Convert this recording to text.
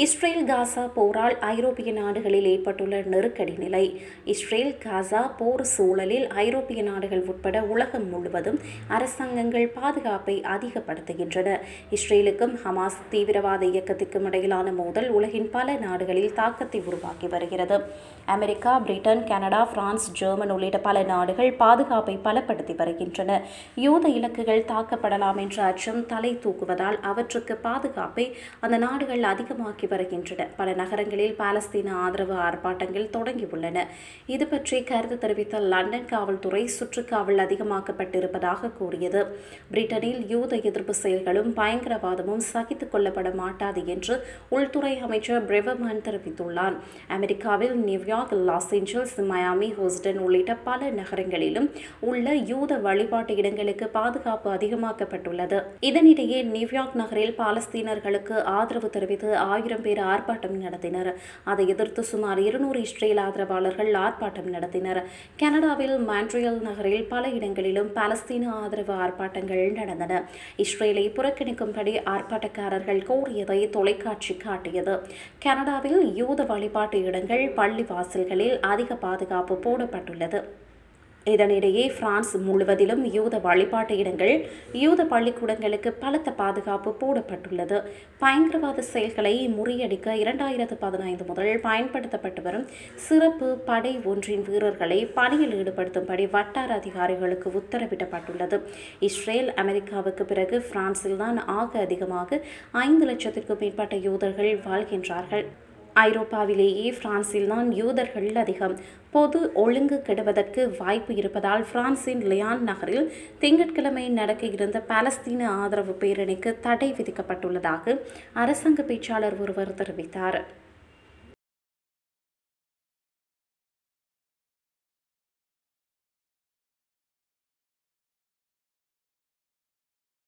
Israel Gaza போரால் ஐரோப்பிய நாடுகளில் ஏற்பட்டுள்ள நெருக்கடி நிலை. இஸ்ரேல் காசா போர் சூழலில் ஐரோப்பிய நாடுகள் உட்பட உலகம் முழுவதும் அரசாங்கங்கள் பாதுகாப்பை அதிகப்படுத்துகின்றன. இஸ்ரேலுக்கும் ஹமாஸ் தீவிரவாத இயக்கத்திற்கும் இடையிலான மோதல் உலகின் பல நாடுகளில் தாக்கத்தை உருவாக்கி வருகிறது. America, Britain, Canada, France, German உள்ளிட்ட பல நாடுகள் பாதுகாப்பை பலப்படுத்தி வருகின்றன. யூத இலக்குகள் தாக்கப்படலாம் என்ற அச்சம் தலை தூக்குவதால் அவற்றுக்கு பாதுகாப்பை அந்த நாடுகள் அதிகமாக்கி வருகின்றன. பல நகரங்களில் பாலஸ்தீன ஆதரவு ஆர்ப்பாட்டங்கள் தொடங்கியுள்ளன. இது பற்றி கருத்து தெரிவித்த லண்டன் காவல்துறை சுற்றுக்காவல் அதிகமாக்கப்பட்டிருப்பதாக கூறியது. பிரிட்டனில் யூத எதிர்ப்பு செயல்களும் பயங்கரவாதமும் சகித்துக் கொள்ளப்பட மாட்டாது என்று உள்துறை அமைச்சர் பிரெவர்மன் தெரிவித்துள்ளார். அமெரிக்காவில் New York, Los Angeles, Miami, Houston உள்ளிட்ட பல நகரங்களிலும் உள்ள யூத வழிபாட்டு இடங்களுக்கு பாதுகாப்பு அதிகமாக்கப்பட்டுள்ளது. இதனிடையே நியூயார்க் நகரில் பாலஸ்தீனர்களுக்கு ஆதரவு தெரிவித்து 1000 பேர் ஆர்ப்பாட்டம் நடத்தினர். அதை எதிர்த்து சுமார் 200 இஸ்ரேல் ஆதரவாளர்கள் ஆர்ப்பாட்டம் நடத்தினர். கனடாவில் மான்ட்ரியல் நகரில் பல இடங்களிலும் பாலஸ்தீன ஆதரவு ஆர்ப்பாட்டங்கள் நடந்தன. இஸ்ரேலை புறக்கணிக்கும்படி ஆர்ப்பாட்டக்காரர்கள் கோரியதை தொலைக்காட்சி காட்டியது. கனடாவில் யூத வழிபாட்டு இடங்கள், பள்ளி வாசல்களில் அதிக பாதுகாப்பு போடப்பட்டுள்ளது. இதனிடையே பிரான்ஸ் முழுவதிலும் யூத வழிபாட்டு இடங்கள், யூத பள்ளிக்கூடங்களுக்கு பலத்த பாதுகாப்பு போடப்பட்டுள்ளது. பயங்கரவாத செயல்களை முறியடிக்க 2015 முதல் பயன்படுத்தப்பட்டு வரும் சிறப்பு படை ஒன்றின் வீரர்களை பணியில் ஈடுபடுத்தும்படி வட்டார அதிகாரிகளுக்கு உத்தரவிடப்பட்டுள்ளது. இஸ்ரேல், அமெரிக்காவுக்கு பிறகு பிரான்சில்தான் ஆக அதிகமாக 5 லட்சத்திற்கும் மேற்பட்ட யூதர்கள் வாழ்கின்றார்கள். ஐரோப்பாவிலேயே பிரான்சில்தான் யூதர்கள் அதிகம். பொது ஒழுங்கு கெடுவதற்கு வாய்ப்பு இருப்பதால் பிரான்சின் லியான் நகரில் திங்கட்கிழமை நடக்க இருந்த பாலஸ்தீன ஆதரவு பேரணிக்கு தடை விதிக்கப்பட்டுள்ளதாக அரசாங்க பேச்சாளர் ஒருவர் தெரிவித்தார்.